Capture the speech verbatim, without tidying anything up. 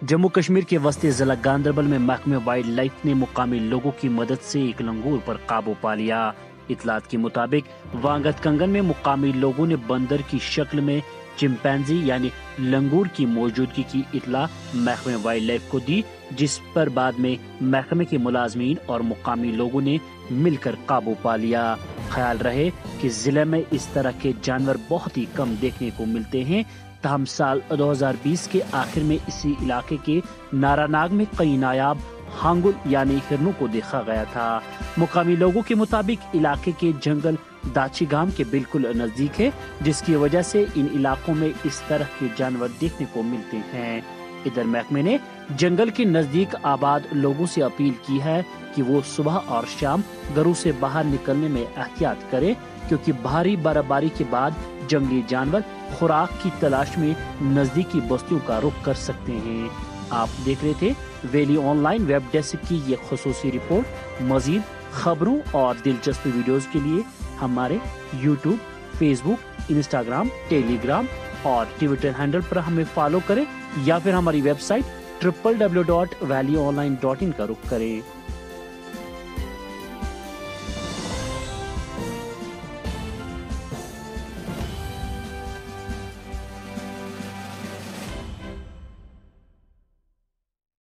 جموں کشمیر کے وسطی ضلع گاندربل میں محکمہ وائلڈ لائف نے مقامی لوگوں کی مدد سے ایک لنگور پر قابو پا لیا۔ اطلاعات کے مطابق وانگت کنگن میں مقامی لوگوں نے بندر کی شکل میں چمپینزی یعنی لنگور کی موجودگی کی اطلاع محکمہ وائلڈ لائف کو دی، جس پر بعد میں محکمے کے ملازمین اور مقامی لوگوں نے مل کر قابو پا لیا۔ خیال رہے کہ ضلع میں اس طرح کے جانور بہت ہی کم دیکھنے کو ملتے ہیں، تاہم سال دو ہزار بیس کے آخر میں اسی علاقے کے نارا ناگ میں کئی نایاب ہانگل یعنی ہرنوں کو دیکھا گیا تھا۔ مقامی لوگوں کے مطابق علاقے کے جنگل داچی گام کے بالکل نزدیک ہے، جس کی وجہ سے ان علاقوں میں اس طرح کے جانور دیکھنے کو ملتے ہیں۔ ادھر محکمے نے جنگل کے نزدیک آباد لوگوں سے اپیل کی ہے کہ وہ صبح اور شام گھروں سے باہر نکلنے میں احتیاط کریں، کیونکہ بھاری برف باری کے بعد جنگلی جانور خوراک کی تلاش میں نزدیکی بستیوں کا رخ کر سکتے ہیں۔ آپ دیکھ رہے تھے valley online web desk کی یہ خصوصی رپورٹ۔ مزید خبروں اور دلچسپ ویڈیوز کے لیے ہمارے YouTube, Facebook, Instagram, Telegram اور ٹویٹر ہینڈل پر ہمیں فالو کریں یا پھر ہماری website triple W dot valley online dot in کا رخ کریں۔